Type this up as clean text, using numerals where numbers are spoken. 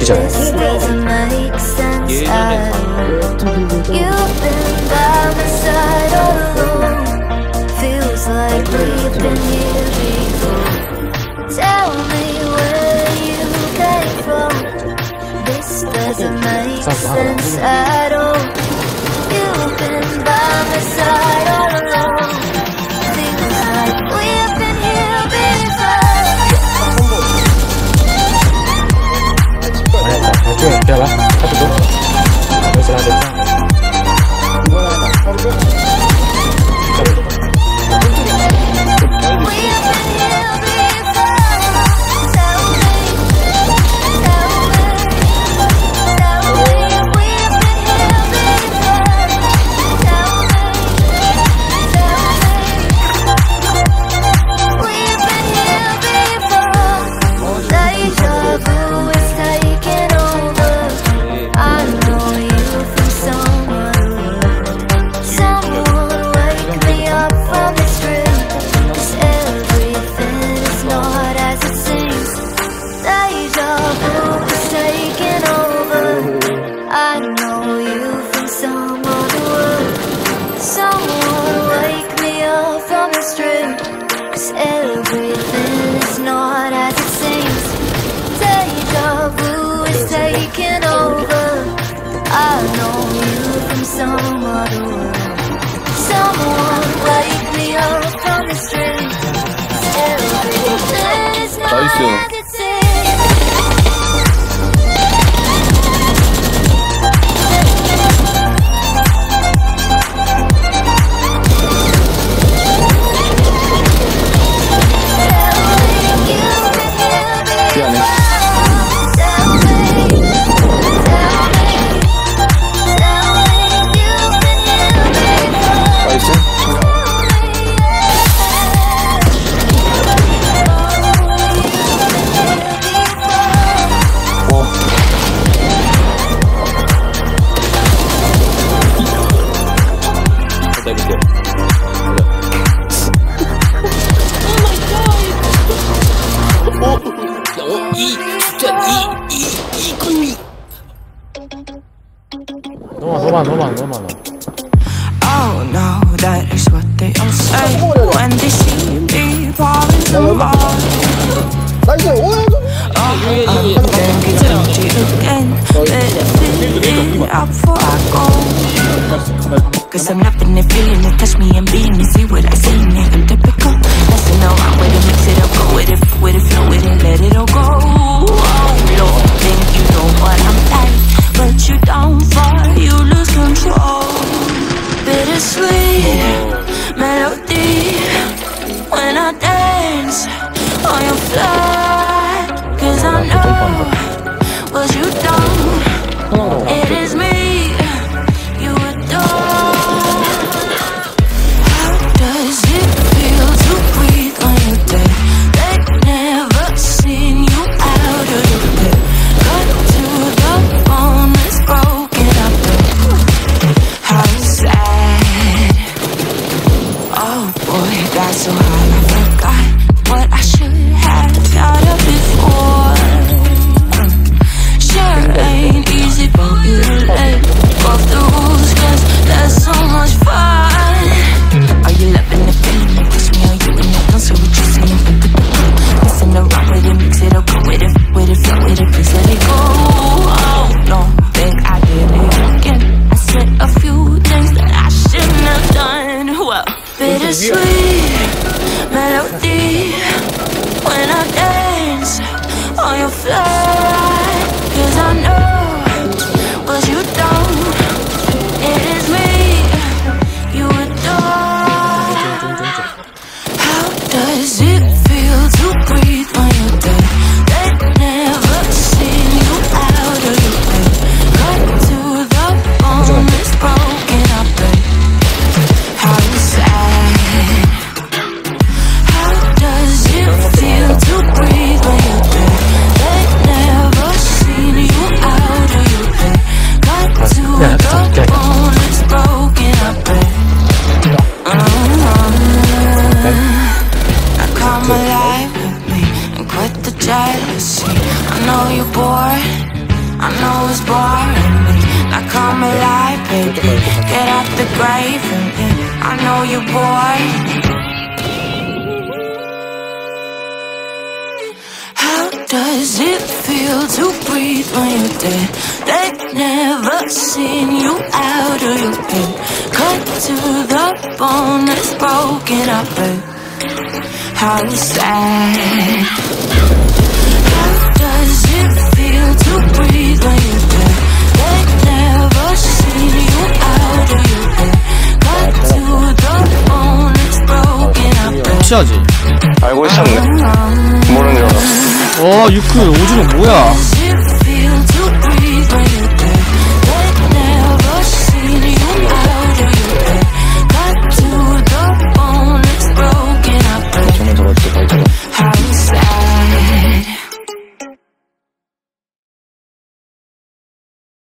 죽기 전에. Doesn't make sense at all. You've been by my side all along. Feels like we've been here before. Được lắm, sắp được. Tôi sẽ làm được sao? Oh no, that is what they all say when they see me falling so hard. Then get empty again, let it fill it up before I go. Cause I'm loving it, feeling it, touch me and being it, see what I see in it, I'm typical. Messing around with it, mix it up, go with it, flow with it, let it all go. Oh Lord, think you know what I'm like, but you don't fall, you lose control. Bittersweet melody when I dance on your fly. Cause I know what you don't. It is me you adore. How does it feel to breathe when you're dead? They've never seen you out of your bed. Cut to the bone, it's broken up. How sad. Oh boy, got so high I forgot what I should have thought of before. Sure ain't easy for you to let go of the rules, cause there's so much fun. Are you loving the feeling that push me? Are you in it? Don't say what you're saying, messing around with it, mix it up, go with it, flow with it, please let it go. Oh no, think I did it again. I said a few things that I shouldn't have done. Well, bittersweet melody when I dance on your fly. Cause I know what you don't. It is me you adore. How does it feel to breathe when you're dead? They've never seen you out of your bed. Cut to the bone, it's broken up, babe. How sad. How does it feel to breathe when you're dead? They've never seen you out of your bed. Cut to the bone, it's broken up, babe. Now come alive with me and quit the jealousy. I know you're bored, I know it's boring me. Now come alive, baby. Get out the grave and me. I know you're bored. How does it feel to breathe when you're dead? They've never seen you out of your bed. Cut to the bone that's broken up, babe. How sad. How does it feel to breathe when you're dead? They've never seen you out of your bed. Cut to the bone that's broken up, babe. 취하지? 알고 있었네. 모르는 줄 알았어. 유크 오징어 뭐야?